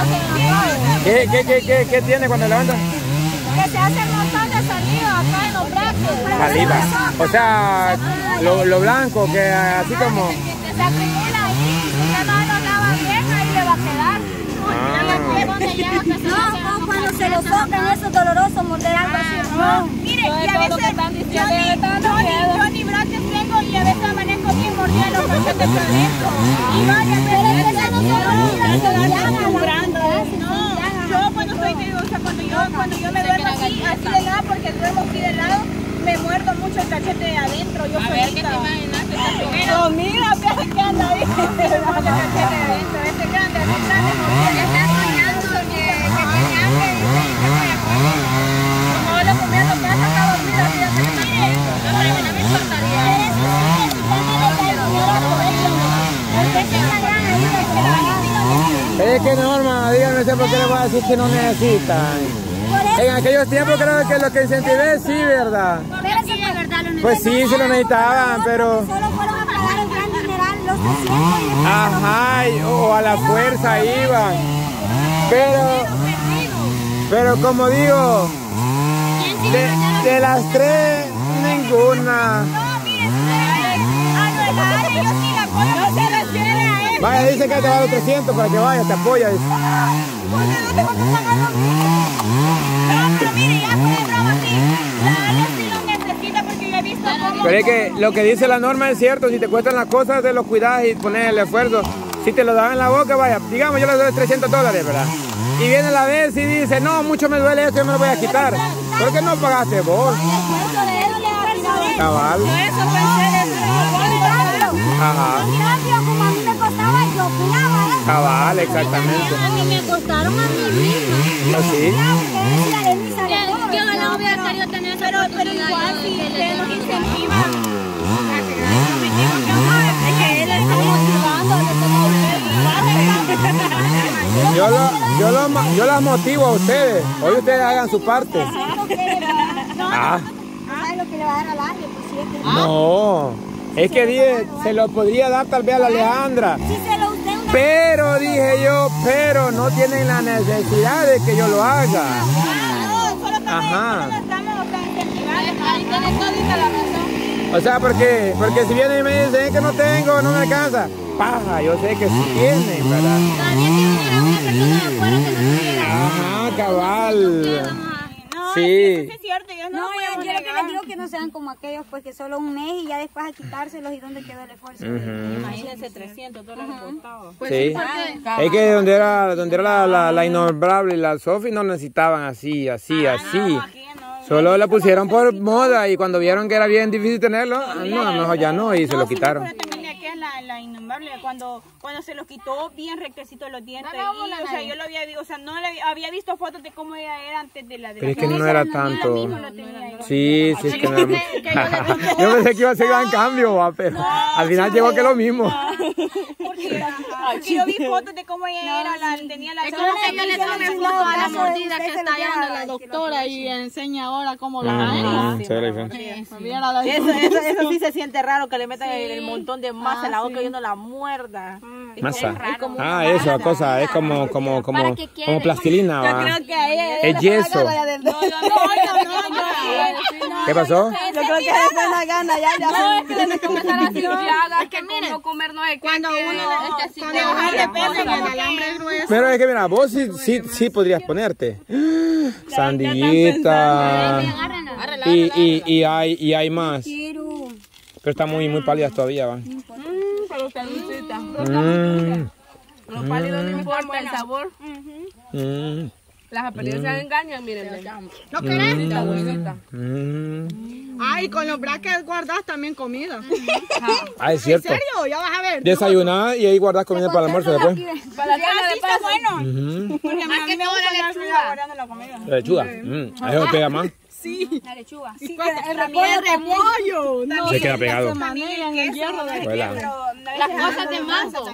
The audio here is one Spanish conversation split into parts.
¿Qué tiene cuando levantan? Que se hace un montón de saliva acá en los brazos. Saliva. O sea, lo blanco, que así como... Se acumula ahí, si usted no lo lava bien, ahí le va a quedar. No, cuando se lo tocan, eso es doloroso, morder algo así. No, mire, y a veces yo ni brackets tengo y a veces amanezco bien mordida los cachetes por dentro. Y varias veces eso no yo cuando estoy, o sea, cuando yo me duermo así de lado, porque duermo así de lado, me muerdo mucho el cachete de adentro. Yo solita. No, mira, que anda ahí. El cachete de adentro, este grande, ya está soñando que tiene hambre. Como lo comiendo, que ya está dormida, no me importaría. Es que Norma, díganme por qué le voy a decir que no necesitan. En aquellos tiempos creo que lo que incentivé sí, ¿verdad? Pues sí, se lo necesitaban, pero... Solo fueron a pagar el gran dineral, los 300. Ajá, o a la fuerza iban. Pero como digo, de las tres, ninguna. Vaya, dice que te va a dar 300 para que vayas, te apoya. Dice. Pero es que lo que dice la norma es cierto, si te cuestan las cosas, te lo cuidas y pones el esfuerzo. Si te lo dan en la boca, vaya, digamos yo le doy $300, ¿verdad? Y viene la vez y dice, no, mucho me duele esto, yo me lo voy a quitar. ¿Por qué no pagaste vos? Cabal. Ajá. Cabal, exactamente. A mí me costaron a mí misma. ¿Así? Yo no hubiera querido tener esa oportunidad. Pero igual si ustedes nos incentivan. Es que él está motivando. Yo las motivo a ustedes. Hoy ustedes hagan su parte. Ah. ¿Sabes lo que le va a dar al aire? No. Es que dije, se lo podría dar tal vez a la Alejandra. Pero dije yo, pero no tienen la necesidad de que yo lo haga. Ajá. O sea, porque si vienen y me dicen que no tengo, no me alcanza. Paja, yo sé que sí tienen, ¿verdad? Ajá, cabal. Sí. Eso es cierto, yo quiero que les digo que no sean como aquellos, pues que solo un mes y ya después a quitárselos y dónde quedó el esfuerzo. Imagínense $300 costados. Pues sí. Es que donde era la innombrable y la Sofi no necesitaban así. Solo la pusieron por moda y cuando vieron que era bien difícil tenerlo, no, mejor ya no y se lo quitaron. La innombrable cuando se los quitó bien rectecito los dientes y, o sea, yo lo había visto, o sea, había visto fotos de cómo ella era antes de la pero es que no era tanto. Sí, es que no era mucho. Yo pensé que iba a ser gran cambio, pero al final llegó que lo mismo. Porque yo vi fotos de cómo ella era, tenía la... Es como que yo le tomé foto a la mordida que está dando la doctora y enseña ahora cómo la hay. Eso sí se siente raro, que le metan el montón de masa en la boca y uno la muerda. Masa. Eso, cosa, es como plastilina. Yo creo que a ella es yeso. ¿Qué pasó? Yo creo que es una gana ya. No, es que debe comenzar así. Es que no comer no es cuando uno le baja de peso en el alambre grueso. Pero es que mira, vos sí podrías ponerte sandillita y hay más. Pero está muy pálidas todavía, ¿va? Pero está dulcita. Los pálidos no importa el sabor. Las apariencias engañan, miren. ¿No querés? Ay, con los brackets guardás también comida. Es cierto. ¿En serio? Ya vas a ver. Desayunar y ahí guardás comida para el almuerzo después. Para la cena de paso. Bueno. Porque a mí me gusta la lechuga guardando la comida. La lechuga. Eso pega más. Sí. La lechuga. Sí, el repollo. No. Se queda pegado. Las cosas de mango.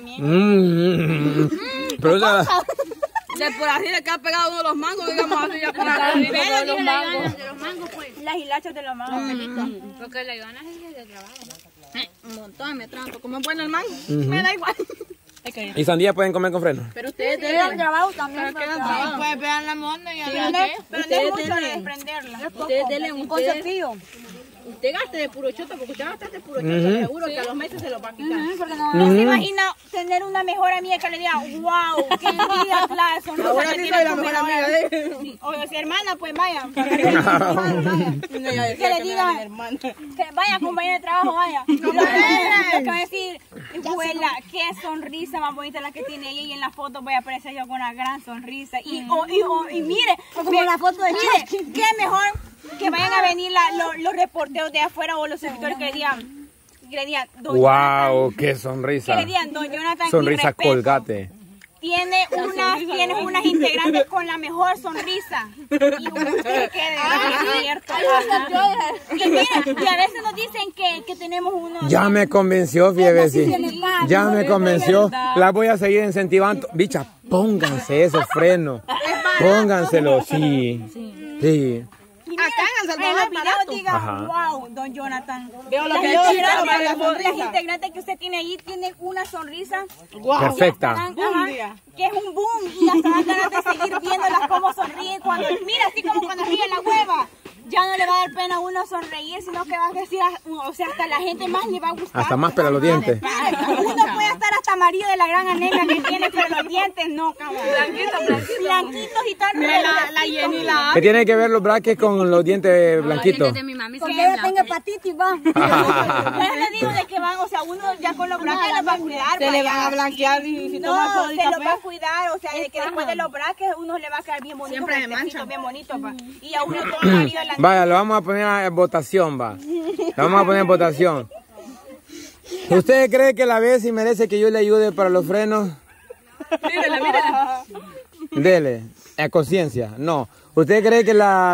Pero de por así le queda pegado uno de los mangos, digamos así ya por acá. De los mangos, pues. Las hilachas de los mangos. Porque la ganas es de trabajo. Un montón, me tranco. ¿Cómo es bueno el mango? Me da igual. ¿Y sandía pueden comer con freno? Pero ustedes tienen trabajo también. pues vean la monda y pero no es mucho desprenderla. Ustedes denle un cepillo. Usted gaste de puro choto, porque usted gastaste de puro choto, seguro que a los meses se lo va a quitar. No se imagina tener una mejor amiga que le diga, wow, qué vida la sonrisa. Ahora sí soy la mejor amiga de él. O si hermana, pues vaya. Que le diga, que vaya compañera de trabajo, vaya. Lo que va a decir, abuela, qué sonrisa más bonita la que tiene ella, y en la foto voy a aparecer yo con una gran sonrisa. Y mire, como la foto de mire, qué mejor que vayan a venir los reporteros de afuera o los escritores que le digan, don ¡Wow! Jonathan, ¡Qué sonrisa! que le digan, don Jonathan, Sonrisa respeto, Colgate. tienes unas integrantes con la mejor sonrisa. Y usted quede cierto. Y mire, y a veces nos dicen que tenemos unos... Ya me convenció, fíjese. Ya me convenció. La voy a seguir incentivando. Bicha, pónganse esos frenos. Pónganselo, sí. Sí. Acá en El Salvador diga, wow, don Jonathan. Veo lo Las que integrantes, las integrantes que usted tiene ahí tienen una sonrisa Perfecta. que es un boom, y las dan ganas de seguir viéndolas cómo sonríen cuando, mira, así como cuando ríe la hueva. Ya no le va a dar pena a uno sonreír, sino que va a decir, o sea, hasta la gente más le va a gustar. Hasta más pela los dientes. Uno puede estar hasta amarillo de la gran anemia que tiene, pero los dientes no, cabrón. Blanquitos y tal. La Jenny la ¿Qué tiene que ver los braques con los dientes blanquitos? Porque ella tenga hepatitis, va. Yo le digo de que van, o sea, uno ya con los braques los va a cuidar. se le van a blanquear y si toma sol y se los café. va a cuidar, o sea, de que después de los braques uno le va a quedar bien bonito. Siempre de mancha. Bien bonito, pa. Y a uno toda la vida la... Vaya, lo vamos a poner en votación, va. Lo vamos a poner en votación. ¿Usted cree que la Bessie merece que yo le ayude para los frenos? Mírala. Dele, a conciencia. No. ¿Usted cree que la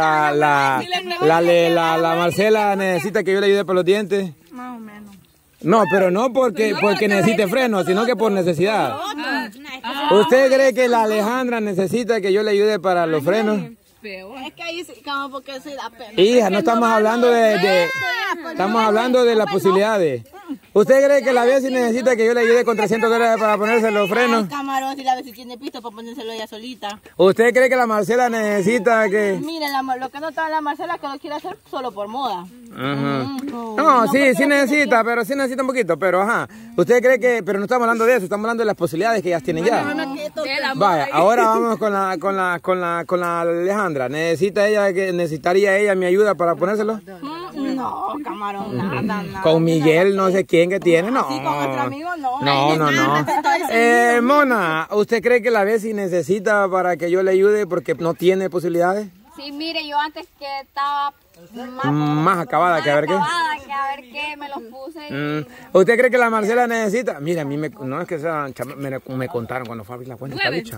Marcela necesita que yo le ayude para los dientes? Más o menos. No, pero no porque necesite frenos, sino que por necesidad. ¿Usted cree que la Alejandra necesita que yo le ayude para los frenos? Es que ahí como porque se da pena. Hija, no estamos hablando estamos hablando de las posibilidades. ¿Usted cree que la Bessie necesita que yo le ayude con $300 para ponerse los frenos? Camarón, si la Bessie tiene pisto para ponérselo ella solita. ¿Usted cree que la Marcela necesita que...? Mire, lo que no está la Marcela que lo quiere hacer solo por moda. No, sí necesita, pero sí necesita un poquito, pero ajá. ¿Usted cree que...? Pero no estamos hablando de eso, estamos hablando de las posibilidades que ellas tienen ya. Vaya, ahora vamos con la Alejandra. ¿Necesitaría ella mi ayuda para ponérselo? No, camarón, nada. Con Miguel, no sé quién que tiene, no. Sí, con nuestro amigo, no. No. Mona, ¿usted cree que la Bessie necesita para que yo le ayude porque no tiene posibilidades? Sí, mire, yo antes que estaba más acabada que a ver qué. Me los puse. ¿Usted cree que la Marcela necesita? Mira, a mí no es que sea, me contaron cuando fue a abrir la cuenta esta bicha.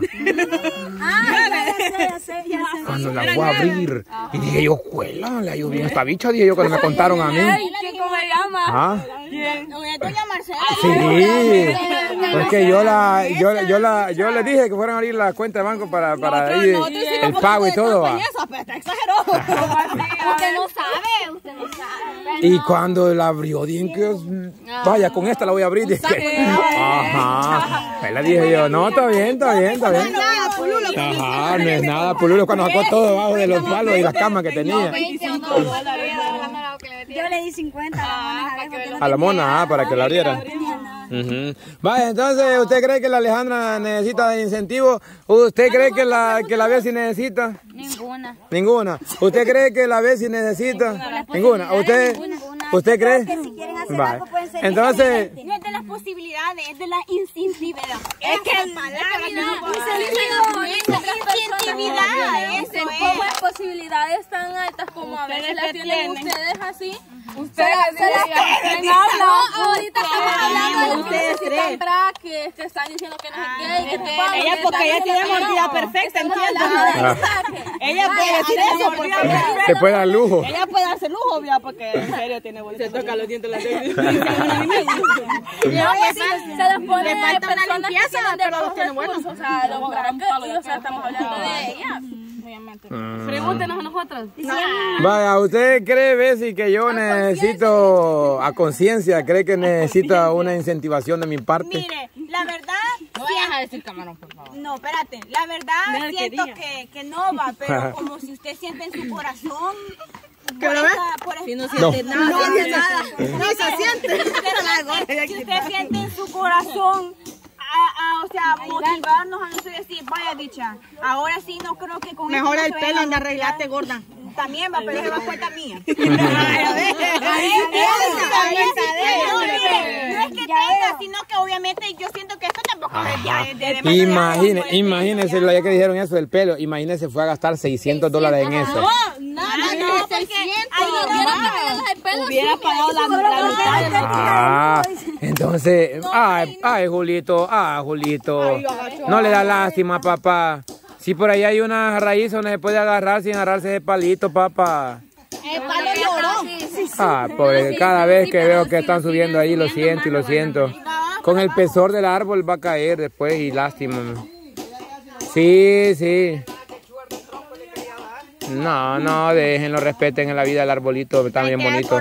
Ya sé. Cuando la voy a abrir. Y dije yo, cuela, le ayudó bien esta bicha, dije yo cuando me contaron a mí. ¿Cómo se llama? ¿Ah? Doña Marcela. Sí. Porque yo le dije que fueran a abrir la cuenta de banco para ir el pago y todo. Usted no sabe. Y cuando la abrió, dije que vaya, con esta la voy a abrir. Dije, ajá. Ahí le dije yo, no, está bien. Ajá, no es nada, Pululo cuando sacó todo debajo de los palos y las camas que tenía. Yo le di 50 a la mona, para que la abriera. Vaya, entonces, ¿usted cree que la Alejandra necesita incentivo? ¿Usted cree que la Bessie necesita? Ninguna. ¿Usted cree que la Bessie necesita? Ninguna. ¿Usted cree? Vale. Entonces, no es de las posibilidades, es de la incentividad. Es que como las posibilidades tan altas como a veces las tienen ustedes así. Ustedes ahorita estamos hablando de los que necesitan braques, que están diciendo que no sé qué. Ella porque ella tiene mordida perfecta, ¿entiendes? Ella puede decir eso. se puede dar lujo. Ella puede darse lujo, ya, porque en serio tiene bolsa. Se toca los dientes la se les pone personas que tienen de bajos recursos, o sea, los braques, o sea, estamos hablando de ellas. obviamente. Pregúntenos a nosotros. Vaya, ¿usted cree, Bessie, que yo necesito, a conciencia, cree que necesito una incentivación de mi parte? Mire, la verdad... No vayas a decir camarón, por favor. No, espérate. La verdad siento que no va, pero como si usted siente en su corazón... Si no siente nada. No se siente. Si usted siente en su corazón... o sea, motivarnos a nosotros decir, vaya dicha, ahora sí no creo que con mejor esto el pelo anda arreglate, gorda. También va, pero eso va a cuenta mía. No es que tenga, sino que obviamente yo siento que esto tampoco es de Imagínese, ya que dijeron eso del pelo, imagínese fue a gastar $600 en eso. No, porque hubiera pagado la mitad. Entonces, ay, Julito, no le da lástima, papá. Si por ahí hay una raíz donde se puede agarrar sin agarrarse ese palito, papá. El palo lloró. Pobre, cada vez que veo que están subiendo ahí, lo siento. Con el pesor del árbol va a caer después y lástima. Sí. No, déjenlo, respeten en la vida del arbolito, está bien bonito.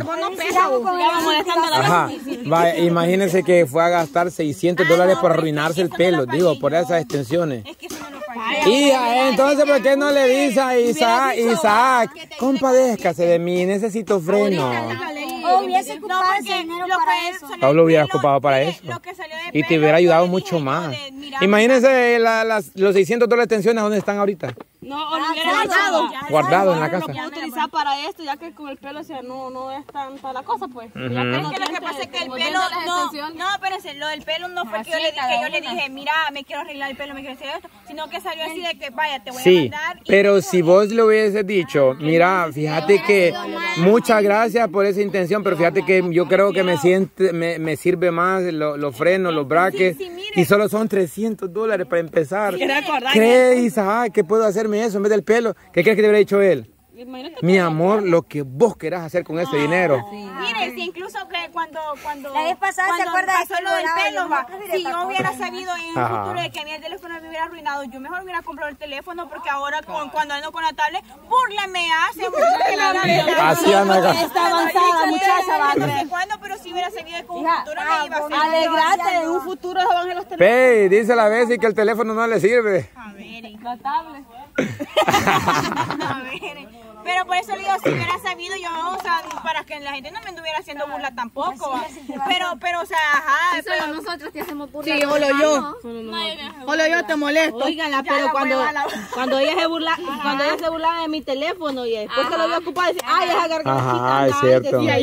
Ajá, vaya, imagínense que fue a gastar $600 por arruinarse el pelo, digo, por esas extensiones. Hija, entonces, ¿por qué no le dice a Isaac, compadézcase de mí, necesito freno? Hubiese ocupado ese dinero para eso. Pablo hubiera ocupado para eso. Y te hubiera ayudado mucho más. Imagínense los $600 de extensiones, ¿dónde están ahorita? No, lo hubiera guardado en la casa. Lo puedo utilizar para esto, ya que con el pelo, o sea, no es tanta la cosa, pues. Es que lo que pasa es que el pelo, no, espérense, lo del pelo no fue que yo le dije, mira, me quiero arreglar el pelo, me quiero hacer esto, sino que salió así de que, vaya, te voy a mandar. Sí, pero si vos le hubieses dicho, mira, fíjate que muchas gracias por esa intención, pero fíjate que yo creo que me sirve más los frenos, los brackets, y solo son $300 para empezar. ¿Qué, Isaac? ¿Qué puedo hacerme eso en vez del pelo? ¿Qué crees que te hubiera dicho él? Mi amor, lo que vos querás hacer con ese dinero. Mire, si incluso que cuando la vez pasada se acuerda pasó lo del pelo, si yo hubiera sabido en el futuro de que a mí el teléfono me hubiera arruinado, yo mejor hubiera comprado el teléfono, porque ahora cuando ando con la tablet, burla me hace. Así anda. Está avanzada, muchacha. No sé cuándo, pero si hubiera sabido que un futuro me iba a hacer. Alegrate, en un futuro se van a los teléfonos. Pey, dice la Bessie que el teléfono no le sirve. A ver, la tablet. A ver. Pero por eso le digo, si hubiera sabido yo, o sea, para que la gente no me anduviera haciendo burla tampoco. Pero, o sea, ajá. Si solo nosotros te hacemos burla. Sí, solo yo te molesto. Óigala, pero cuando ella se burlaba de mi teléfono y después que lo había ocupado, decía, ay, esa gargantita. Ajá, es cierto. Por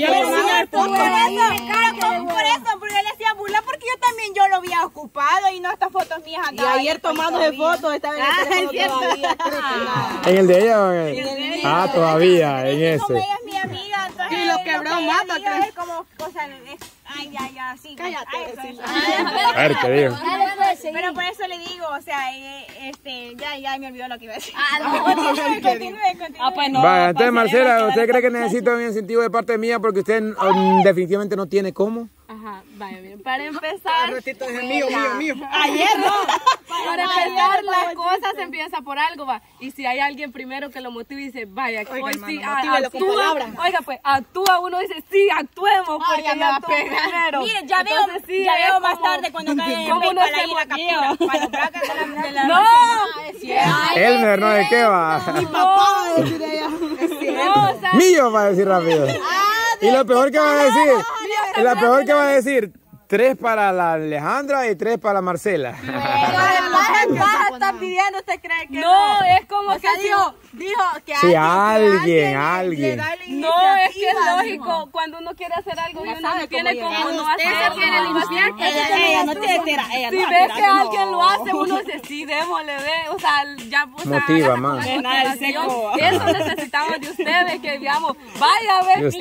eso, porque él decía burla, porque yo también lo había ocupado y no estas fotos mías. Y ayer tomándose fotos, estaba en el teléfono todavía. ¿En el de ella o en el? Todavía, en ese. Como ella es mi amiga, entonces y lo quebró mata, es como, o sea, ay, ya, sí. Cállate. A ver, ¿qué digo? Pero por eso le digo, o sea, ya me olvidó lo que iba a decir. Pues no. Vaya, entonces, Marcela, ¿usted cree que necesita un incentivo de parte mía porque usted definitivamente no tiene cómo? Ajá, vaya, bien. Para empezar. Mío. Ayer no. Para empezar, la cosa se empieza por algo, va. Y si hay alguien primero que lo motive y dice, vaya, hoy sí, actúa. Oiga, pues, actúa, uno dice, sí, actuemos, porque ya actúa primero. Mire, ya veo más tarde cuando caiga en PayPal ahí la captura. Para los brackets de la... No. Elmer, ¿no? ¿De qué va? Mi papá va a decir ella. No, o sea, Mío va a decir rápido. Y lo peor que va a decir, 3 para la Alejandra y 3 para la Marcela. Está pidiendo, ¿usted cree que no? Es como que dijo que si alguien. No, es que es lógico, cuando uno quiere hacer algo y uno no tiene como no hacerlo. Ella no tiene tera. Si ves que alguien lo hace, uno dice, sí, démosle, o sea, ya motiva más. Eso necesitamos de ustedes, que digamos, vaya a ver,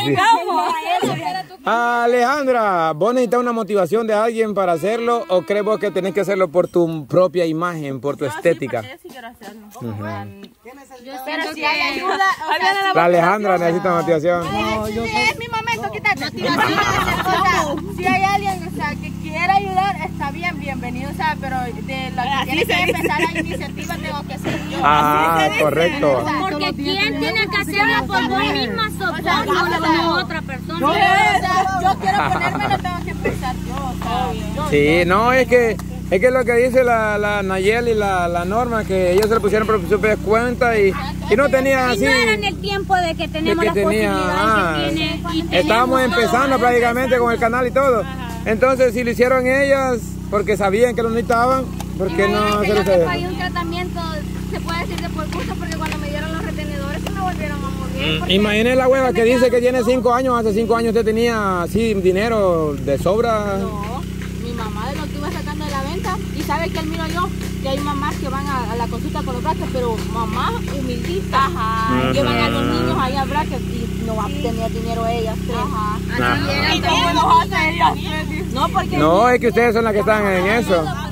Alejandra, ¿vos necesitas una motivación de alguien para hacerlo o crees vos que tenés que hacerlo por tu propia imagen, por tu estética? Sí, yo sí quiero hacerlo. Pero si hay ayuda, la Alejandra necesita motivación. Es mi momento, quítate. Si hay alguien, o sea, que quiera ayudar, está bien, bienvenido. O sea, sea, pero de la que tiene que empezar la iniciativa tengo que ser yo. Ah, correcto. Porque ¿quién tiene que hacerlo por vos misma? Sos vos, no otra persona. Yo quiero ponerme, lo tengo que empezar yo. Sí, no, es que lo que dice la Nayeli y la Norma, que ellos se lo pusieron por su cuenta y no tenían así. No era en el tiempo de que tenemos las posibilidades que tiene. Estábamos empezando prácticamente con el canal y todo. Entonces, si lo hicieron ellas, porque sabían que lo necesitaban, ¿por qué no se lo yo pagué un tratamiento, se puede decir de por gusto, porque cuando me dieron los retenedores se me volvieron a morir. Imagínese la hueva que dice que tiene 5 años, hace 5 años usted tenía así dinero de sobra. No, mi mamá de lo que iba sacando de la venta, y sabe que él miro yo, que hay mamás que van a la consulta con los brackets, pero mamás humilditas, llevan a los niños ahí a brackets y no va a tener dinero ellas. ¿Y cómo nos hace ellas? No, porque no, es que ustedes son las que están en eso.